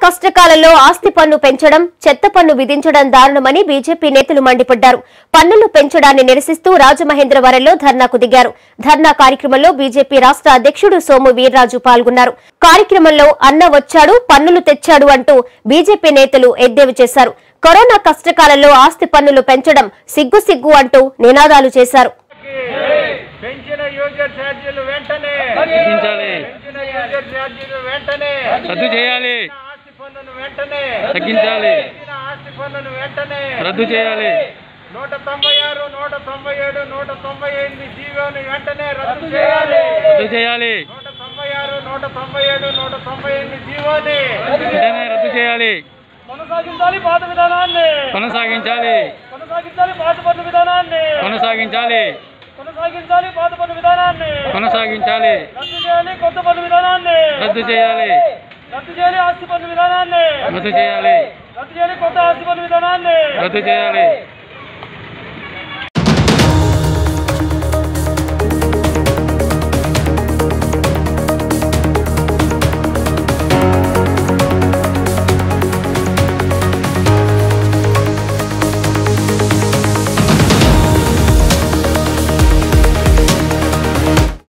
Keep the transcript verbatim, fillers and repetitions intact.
కష్టకాలంలో ఆస్తి పన్ను పెంచడం, చెత్త పన్ను విధించడం దారుణమని బీజేపీ నేతలు మండిపడ్డారు. పన్నులు పెంచడాన్ని నిరసిస్తూ రాజమహేంద్రవరంలో ధర్నాకు దిగారు. ధర్నా కార్యక్రమంలో బీజేపీ రాష్ట్ర అధ్యక్షుడు సోము వీర్రాజు పాల్గొన్నారు. కార్యక్రమంలో అన్న వచ్చాడు, పన్నులు తెచ్చాడు అంటూ బీజేపీ నేతలు ఎద్దేవా చేశారు. కరోనా కష్టకాలంలో ఆస్తి పన్నులు పెంచడం సిగ్గు సిగ్గు అంటూ నినాదాలు చేశారు. పెంచిన యూజర్ ఛార్జీలు వెంటనే తగ్గించాలి, పెంచిన యూజర్ ఛార్జీలు వెంటనే రద్దు చేయాలి, ఆస్తి పన్నును వెంటనే తగ్గించాలి, పెంచిన ఆస్తి పన్నును వెంటనే రద్దు చేయాలి. నూట తొంభై ఆరు నూట తొంభై ఏడు నూట తొంభై ఎనిమిది జీవోను వెంటనే రద్దు చేయాలి రద్దు చేయాలి నూట తొంభై ఆరు నూట తొంభై ఏడు నూట తొంభై ఎనిమిది జీవోని వెంటనే రద్దు చేయాలి. కొనసాగించాలి పాత విధానాన్ని కొనసాగించాలి కొనసాగించాలి పాత పన్ను విధానాన్ని కొనసాగించాలి కొనసాగించాలి పాత పన్ను విధానాన్ని కొనసాగించాలి రద్దు చేయాలి కొత్త పన్ను విధానాన్ని రద్దు చేయాలి రద్దు చేయాలి ఆస్తి పన్ను విధానాన్ని రద్దు చేయాలి రద్దు చేయాలి కొత్త ఆస్తి పన్ను విధానాన్ని రద్దు చేయాలి.